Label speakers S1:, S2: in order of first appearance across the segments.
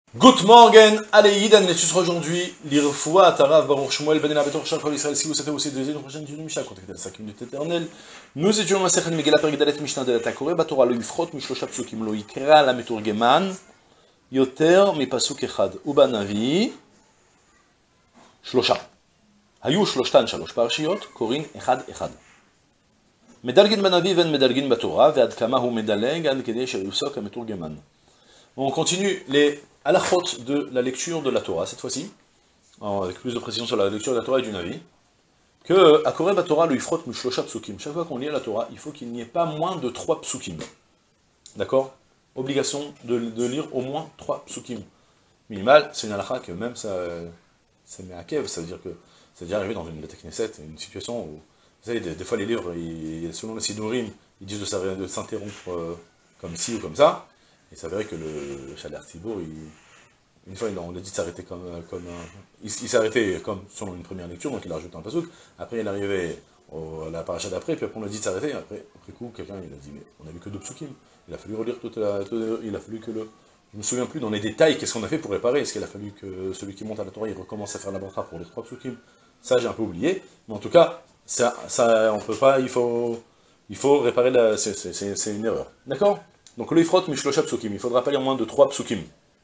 S1: Good morning, allez Yidan, les sera aujourd'hui, l'Irfoua, Tarav, Baruch Shmuel, Ben Abator, Shachol Israël, si vous savez aussi deuxième prochaine du Mishnah, contactez la 5 minutes éternelles. Nous étions à Sechet Megillah Perigdalet Mishnah de la Takore, Batora lo Yifrot, Mishlosha Psukim lo Yikra, la Meturgeman, Yoter, Mipasuk Echad, Uba Navi, Shlosha. Hayu Shloshtan Shalosh Parshiot, Korin Echad Echad. Medalgin Banavi ven Medalgin Batora, Vead Kamahu Medaleg, Ad Kedei Shayusok, Meturgeman. On continue les halachot de la lecture de la Torah, cette fois-ci, avec plus de précision sur la lecture de la Torah et du Navi, que à Koreh Torah le Yifrot Mishlosha Psukim. Chaque fois qu'on lit la Torah, il faut qu'il n'y ait pas moins de 3 psukim. D'accord? Obligation de lire au moins 3 psukim. Minimal, c'est une halakha que même ça met à kev, ça veut dire que c'est déjà arrivé dans une Knesset, une situation où, vous savez, des fois les livres, selon les Sidurim, ils disent de s'interrompre comme ci ou comme ça. Il s'avérait que le Shader Tzibour, une fois on a dit de s'arrêter il s'est arrêté comme selon une première lecture, donc il a rajouté un pasouk. Après il est arrivé à la paracha d'après, puis après on a dit de s'arrêter. Après coup, quelqu'un il a dit mais on a vu que 2 psukim. Il a fallu relire il a fallu que je me souviens plus dans les détails, qu'est-ce qu'on a fait pour réparer. Est-ce qu'il a fallu que celui qui monte à la Torah il recommence à faire la bracha pour les 3 psukim? Ça j'ai un peu oublié, mais en tout cas ça on peut pas, il faut réparer c'est une erreur. D'accord? Donc le Yifrot Mishlosha Psukim, il ne faudra pas lire moins de 3 psukim.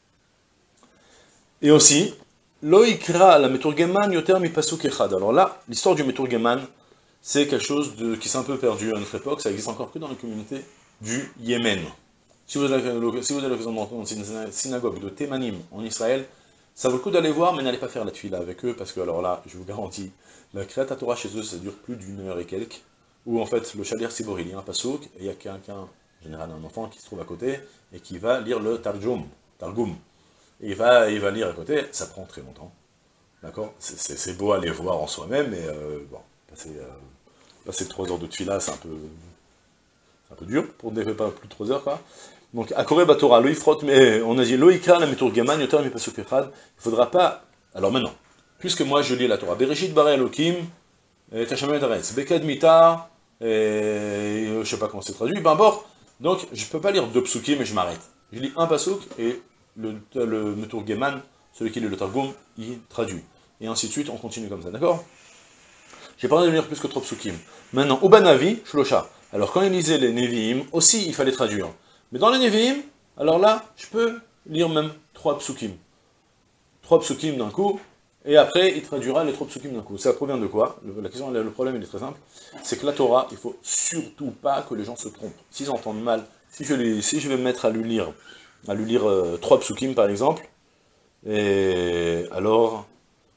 S1: Et aussi, Lo Ikra la Meturgeman Yoter Mi Pasuk Echad. Alors là, l'histoire du Meturgeman, c'est quelque chose qui s'est un peu perdu à notre époque, ça existe encore que dans la communauté du Yémen. Si vous avez l'occasion d'entrer dans une synagogue de Thémanim en Israël, ça vaut le coup d'aller voir, mais n'allez pas faire la tefila avec eux, parce que alors là, je vous garantis, la Kriyat Torah chez eux, ça dure plus d'1 heure et quelques, où en fait, le Shader Tzibour, il y a un pasuk, et il y a quelqu'un, en général un enfant qui se trouve à côté, et qui va lire le Targum. Et il va lire à côté, ça prend très longtemps. D'accord? C'est beau à aller voir en soi-même, mais bon, passer 3 heures de tefila, c'est un peu dur, pour ne pas plus de 3 heures, quoi. Donc, à Koreh Batora, lo Yifrot, mais on a dit, lo Ikra la Meturgeman, Yoter mi Pasuk Echad, il faudra pas, alors maintenant, puisque moi je lis la Torah, Bereshit Bara Elokim, Tashamet Aretz, Beked Mita, je sais pas comment c'est traduit, ben bord. Donc, je ne peux pas lire 2 psukim et je m'arrête. Je lis un pasuk et le Meturgeman, celui qui lit le Targum, il traduit. Et ainsi de suite, on continue comme ça, d'accord? J'ai pas envie de lire plus que 3 psukim. Maintenant, Ubanavi, Shlosha. Alors, quand il lisait les Nevi'im, aussi, il fallait traduire. Mais dans les Nevi'im, alors là, je peux lire même 3 psukim. 3 psukim d'un coup, et après, il traduira les 3 psukim d'un coup. Ça provient de quoi? Le problème, il est très simple. C'est que la Torah, il faut surtout pas que les gens se trompent. S'ils entendent mal, si je vais me mettre à lui lire 3 psukim, par exemple, et alors,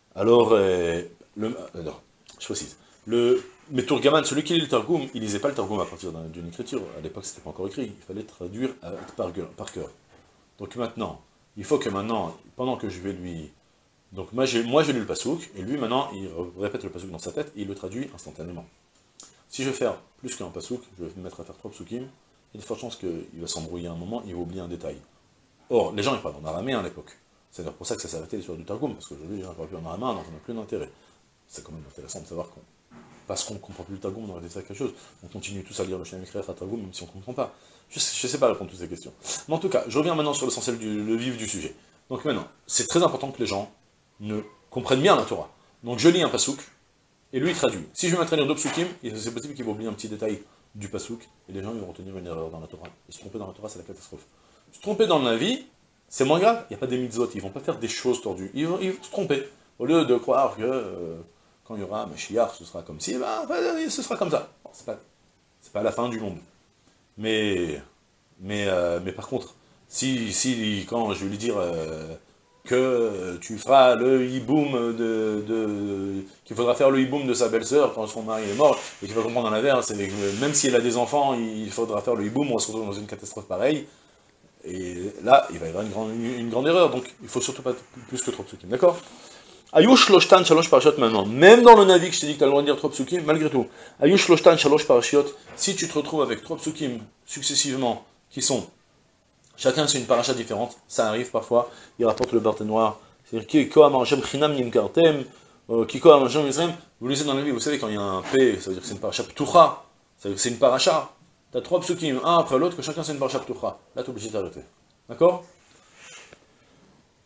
S1: je précise, le Meturgeman, celui qui lit le Targum, il lisait pas le Targum à partir d'une écriture. À l'époque, c'était pas encore écrit. Il fallait traduire par cœur. Donc maintenant, il faut que maintenant, pendant que je vais lui... Donc moi j'ai lu le pasouk, et lui maintenant il répète le pasouk dans sa tête, et il le traduit instantanément. Si je vais faire plus qu'un pasouk, je vais me mettre à faire 3 psukim, il y a de fortes chances qu'il va s'embrouiller à un moment, il va oublier un détail. Or, les gens ils parlent en araméen à l'époque. C'est d'ailleurs pour ça que ça s'est arrêté l'histoire du Targum, parce qu'aujourd'hui les gens ne parlent plus en araméen, donc on n'a plus d'intérêt. C'est quand même intéressant de savoir parce qu'on ne comprend plus le Targum, on aurait fait ça quelque chose. On continue tous à lire le Shem Mikra à Targum, même si on ne comprend pas. Je ne sais pas répondre à toutes ces questions. Mais en tout cas, je reviens maintenant sur l'essentiel, le vif du sujet. Donc maintenant, c'est très important que les gens ne comprennent bien la Torah. Donc je lis un pasouk, et lui il traduit. Si je vais mettre à lire 2 psukim, c'est possible qu'il va oublier un petit détail du pasouk, et les gens ils vont retenir une erreur dans la Torah. Et se tromper dans la Torah, c'est la catastrophe. Se tromper dans la vie, c'est moins grave, il n'y a pas des mitzvot, ils vont pas faire des choses tordues, ils vont se tromper. Au lieu de croire que quand il y aura Mashiach, ce sera comme ci, ce sera comme ça. Bon, c'est pas la fin du monde. Mais par contre, quand je vais lui dire que tu feras le hiboum qu'il faudra faire le hiboum de sa belle-sœur quand son mari est mort, et qu'il va comprendre dans la verre, c'est que même si elle a des enfants, il faudra faire le hiboum, on se retrouve dans une catastrophe pareille, et là, il va y avoir une grande erreur, donc il faut surtout pas plus que 3 psukim, d'accord? Ayush loshtan shalosh parashiot maintenant, même dans le Navi que je t'ai dit que tu as le droit de dire 3 psukim, malgré tout, Ayush loshtan shalosh parashiot, si tu te retrouves avec 3 psukim successivement, qui sont chacun c'est une paracha différente, ça arrive parfois, il rapporte le Barthes noir, c'est-à-dire Kiko amarjem chinam nimkartem, Kiko amarjem Israël, vous lisez dans la vie, vous savez quand il y a un P, ça veut dire que c'est une paracha ptucha, ça veut dire que c'est une paracha, tu as 3 psukim, un après l'autre, que chacun c'est une paracha ptucha, là tu es obligé d'arrêter, d'accord?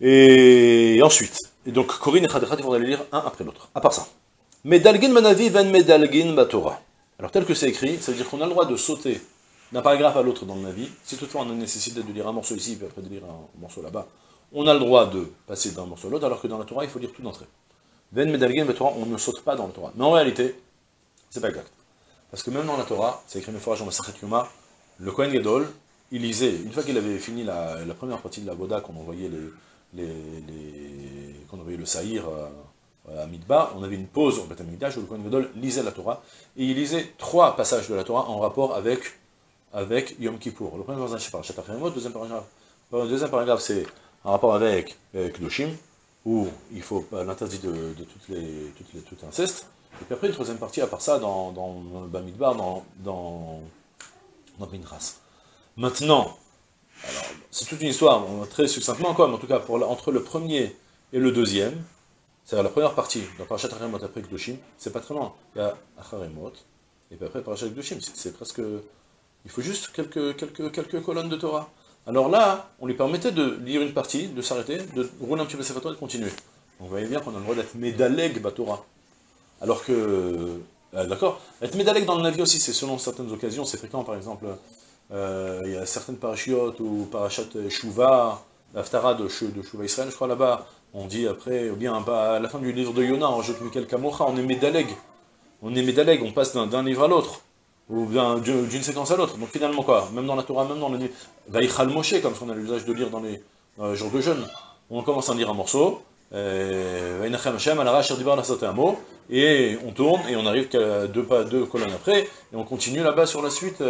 S1: Et ensuite, et donc Corinne et Khadechat, il faudrait les lire un après l'autre. À part ça. Medalgin manavi ven medalgin batora. Alors tel que c'est écrit, ça veut dire qu'on a le droit de sauter d'un paragraphe à l'autre dans le Navi. Si toutefois on a nécessité de lire un morceau ici, puis après de lire un morceau là-bas, on a le droit de passer d'un morceau à l'autre, alors que dans la Torah, il faut lire tout d'entrée. Ven medalgin batora, on ne saute pas dans la Torah. Mais en réalité, c'est pas exact. Parce que même dans la Torah, c'est écrit Meforaj dans la Masachet Yoma, le Kohen Gadol, il lisait, une fois qu'il avait fini la première partie de la Voda, qu'on envoyait qu'on envoyait le Saïr à Midbar, on avait une pause au Beth Amikdash où le Kohen Gadol lisait la Torah, et il lisait 3 passages de la Torah en rapport avec Yom Kippour. Le premier passage c'est Parashat Acharemot, le deuxième paragraphe c'est en rapport avec Kedoshim, où il faut l'interdit de tout inceste, et puis après une troisième partie, à part ça, dans Bamidbar, dans Pinchas. Maintenant, alors, c'est toute une histoire, très succinctement quoi, mais en tout cas, entre le premier et le deuxième, c'est-à-dire la première partie, dans Parashat Acharemot après Kedoshim, c'est pas très loin. Il y a Acharemot, et puis après Parashat Kedoshim, c'est presque... Il faut juste quelques colonnes de Torah. Alors là, on lui permettait de lire une partie, de s'arrêter, de rouler un petit peu ses photos et de continuer. Donc vous voyez bien qu'on a le droit d'être Medaleg Batora. Alors que... d'accord, être Medaleg dans le Navi aussi, c'est selon certaines occasions, c'est fréquent, par exemple, il y a certaines parachiotes ou parachat Shuvah, l'Aftara de Shuvah Israël, je crois là-bas, on dit après, ou bien à la fin du livre de Yona, en Jot Mikel Kamocha, on est Medaleg. On est Medaleg, on passe d'un livre à l'autre, ou bien d'une séquence à l'autre. Donc finalement quoi, même dans la Torah, même dans le Vaïchal Moshe, comme ce qu'on a l'usage de lire dans les jours de jeûne, on commence à lire un morceau, et on tourne, et on arrive qu'à deux colonnes après, et on continue là-bas sur la suite.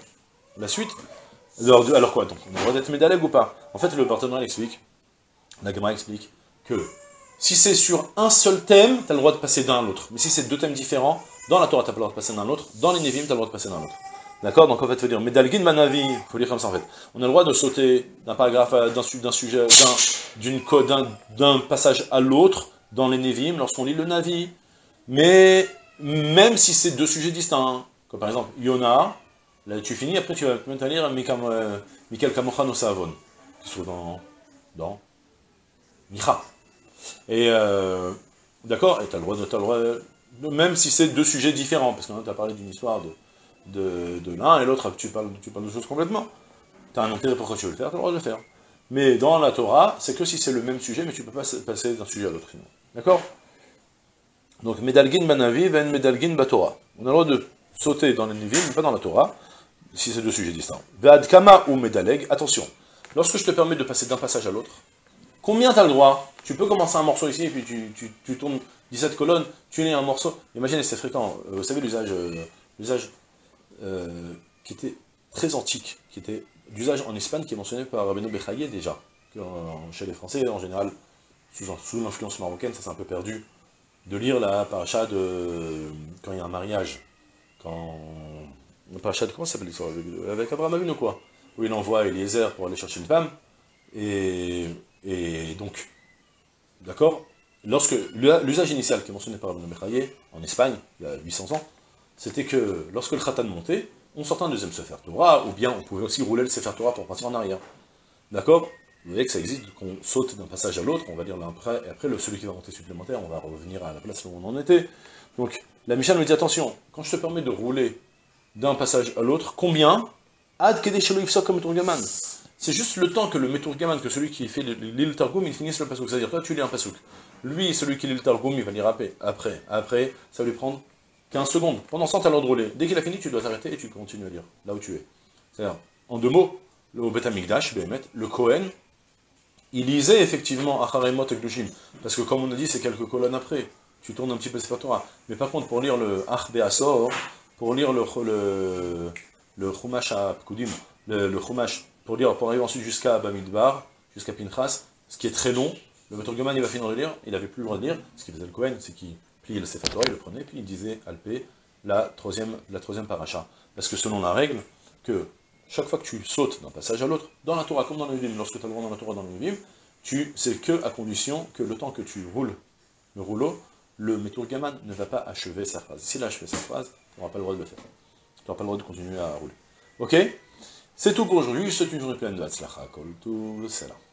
S1: Alors quoi, donc on a le droit d'être Medaleg ou pas? En fait, le partenaire explique, la Gemara explique, que si c'est sur un seul thème, tu as le droit de passer d'un à l'autre. Mais si c'est 2 thèmes différents, dans la Torah, tu n'as pas le droit de passer d'un à l'autre, dans les Nevim, tu as le droit de passer d'un à l'autre. D'accord? Donc en fait, il faut dire, Medalgin Manavi, il faut lire comme ça en fait. On a le droit de sauter d'un paragraphe, d'un sujet, d'un passage à l'autre, dans les Nevim, lorsqu'on lit le Navi. Mais même si c'est 2 sujets distincts, comme par exemple Yona, là tu finis, après tu vas te mettre à lire Mikel Kamocha no Savon, qui se trouve dans Micha. Et d'accord, et tu as le droit, même si c'est 2 sujets différents, parce que tu as parlé d'une histoire de l'un, et l'autre, tu parles de choses complètement. Tu as un intérêt pourquoi tu veux le faire, tu as le droit de le faire. Mais dans la Torah, c'est que si c'est le même sujet, mais tu ne peux pas passer d'un sujet à l'autre. D'accord? Donc, Medalgin Banavi, Ben Medalgin Batora. On a le droit de sauter dans les Nevim, mais pas dans la Torah, si c'est 2 sujets distincts. Ve'ad Kama ou Medaleg, attention, lorsque je te permets de passer d'un passage à l'autre, combien tu as le droit? Tu peux commencer un morceau ici, et puis tu tournes 17 colonnes, tu lis un morceau. Imaginez, c'est fréquent. Vous savez, l'usage qui était très antique, qui était d'usage en Espagne, qui est mentionné par Rabbeinu Bechaye déjà. Chez les Français, en général, sous l'influence marocaine, ça s'est un peu perdu, de lire la paracha quand il y a un mariage. La paracha comment ça s'appelle l'histoire avec Abraham Avinu, quoi? Où il envoie Eliezer pour aller chercher une femme. Et donc, d'accord, lorsque l'usage initial qui est mentionné par Rabbeinu Bechaye en Espagne, il y a 800 ans, c'était que lorsque le Khatan montait, on sortait un deuxième Sefer Torah, ou bien on pouvait aussi rouler le Sefer Torah pour partir en arrière. D'accord? Vous voyez que ça existe, qu'on saute d'un passage à l'autre, on va lire l'un après, et après celui qui va monter supplémentaire, on va revenir à la place où on en était. Donc, la Mishnah nous dit, attention, quand je te permets de rouler d'un passage à l'autre, combien? Ad kedeshelo yifsok comme Meturgaman. C'est juste le temps que le Meturgaman, que celui qui fait l'île Targum, il finisse le pasouk. C'est-à-dire, toi, tu lis un pasouk. Lui, celui qui lit le Targum, il va lire après, ça va lui prendre 15 secondes. Pendant ce temps, tu as l'ordre de rouler. Dès qu'il a fini, tu dois t'arrêter et tu continues à lire, là où tu es. C'est-à-dire, en 2 mots, au Beth Amikdash, le Kohen, il lisait effectivement Acharemot et Kedoshim. Parce que comme on a dit, c'est quelques colonnes après. Tu tournes un petit peu Sefer Torah. Mais par contre, pour lire le Ach Be'asor, pour lire le Chumash à Pkudim, le Chumash, pour arriver ensuite jusqu'à Bamidbar, jusqu'à Pinchas, ce qui est très long, le Meturgaman il va finir de lire, il n'avait plus le droit de lire, ce qu'il faisait le Kohen, c'est qu'il pliait le Sefer Torah, il le prenait, puis il disait Alpé, la troisième paracha. Parce que selon la règle, que chaque fois que tu sautes d'un passage à l'autre, dans la Torah comme dans le Nevim, lorsque tu as le droit dans la Torah dans le Nevim, c'est que à condition que le temps que tu roules le rouleau, le Meturgaman ne va pas achever sa phrase. S'il a achevé sa phrase, tu n'auras pas le droit de le faire. Tu n'auras pas le droit de continuer à rouler. Ok? C'est tout pour aujourd'hui, c'est une journée pleine de Hatzlacha, Kol Tov, c'est là.